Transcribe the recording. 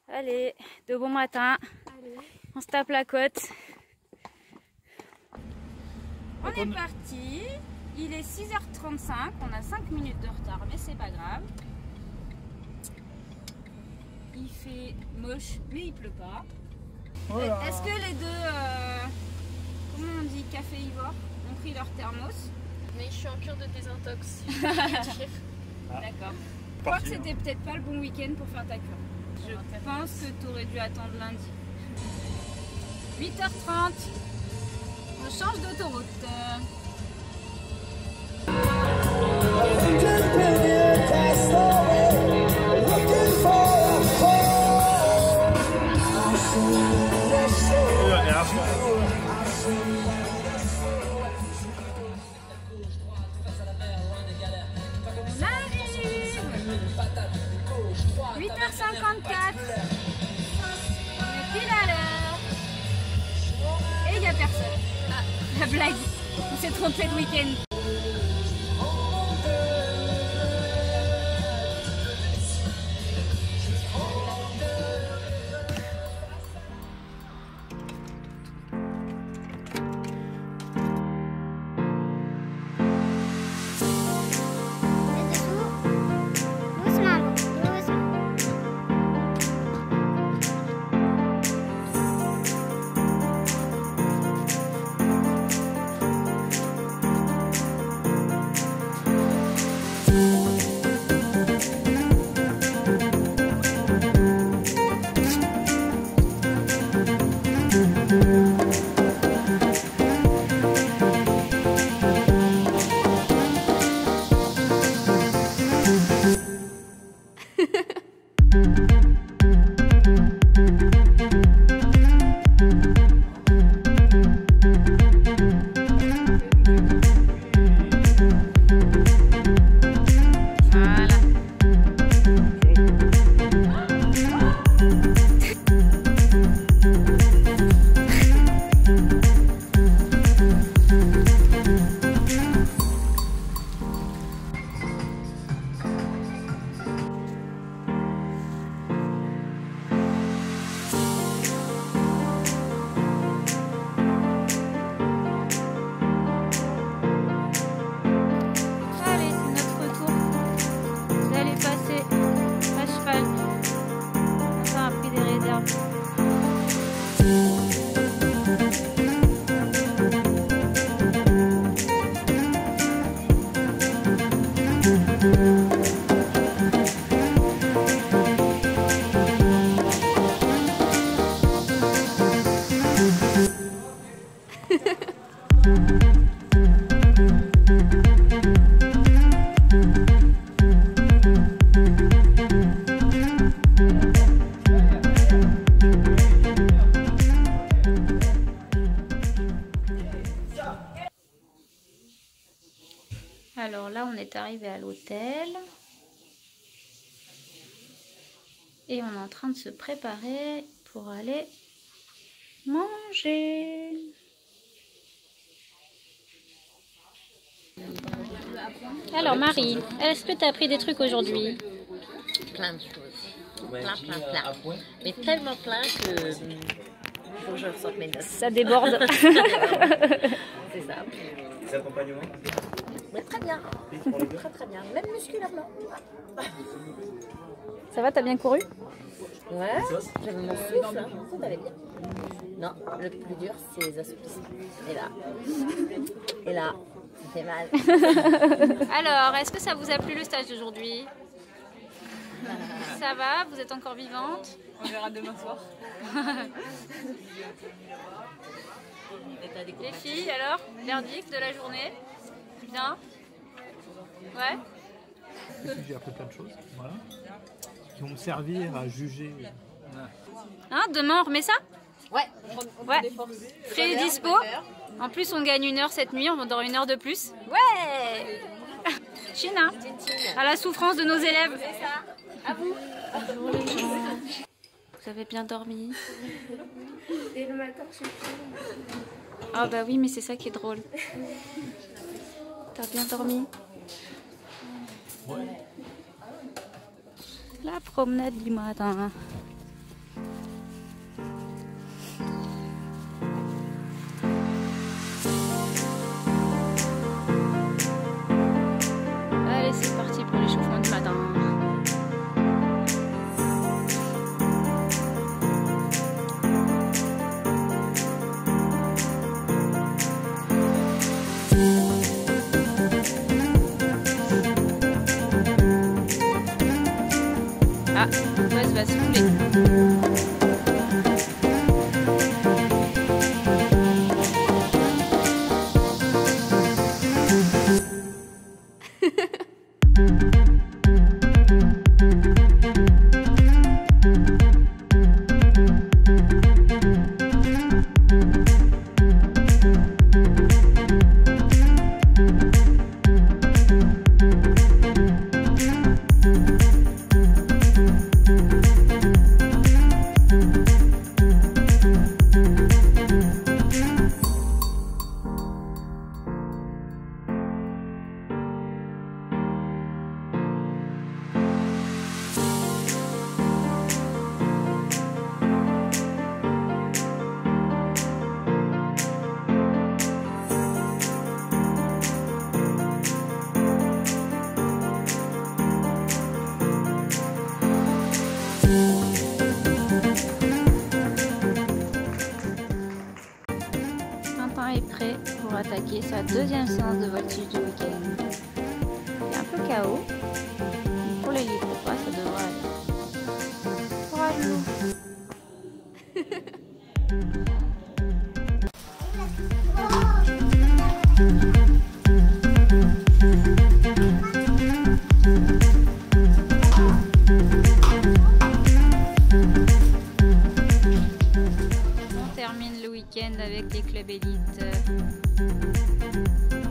Allez, de bon matin. Allez. On se tape la côte. On est parti. Il est 6h35. On a 5 minutes de retard, mais c'est pas grave. Il fait moche, mais il pleut pas. Voilà. Est-ce que les deux, comment on dit, café Ivor, ont pris leur thermos? Mais je suis en cure de désintox. D'accord. Je crois que c'était peut-être pas le bon week-end pour faire ta cure. Je pense que tu aurais dû attendre lundi. 8h30. On change d'autoroute. On arrive. 8h54. On est pile à l'heure. Et il n'y a personne. Ah, la blague. On s'est trompé de week-end. Alors là, on est arrivé à l'hôtel et on est en train de se préparer pour aller manger. Alors Marie, est-ce que tu as appris des trucs aujourd'hui? Plein de choses. Plein. Mais tellement plein que faut que je ressorte mes notes. Ça déborde. C'est ça. Les accompagnements? Mais très bien. Très bien. Même musculairement. Ça va, t'as bien couru? Ouais. J'avais mon souffle. Ça t'allait bien. Non, le plus dur, c'est les assouplissements. Et là, ça fait mal. Alors, est-ce que ça vous a plu le stage d'aujourd'hui? Ça va? Vous êtes encore vivante? On verra demain soir. Les filles, alors? Verdict de la journée? Bien? Ouais? J'ai appris plein de choses, voilà, qui vont me servir à juger. Hein, demain on remet ça? Ouais. Ouais. Frais et dispo. En plus on gagne 1 heure cette nuit, on dort 1 heure de plus. Ouais. China, à la souffrance de nos élèves. C'est ça. À vous. Bonjour les gens. Vous avez bien dormi? Et le matin, je suis... Ah bah oui, mais c'est ça qui est drôle. T'as bien dormi? Ouais. La promenade du matin. fait. Quentin est prêt pour attaquer sa deuxième séance de voltige du week-end. Il est un peu KO. Pour les livres, ça devrait aller. Courage, Lou. On termine le week-end avec les clubs élites.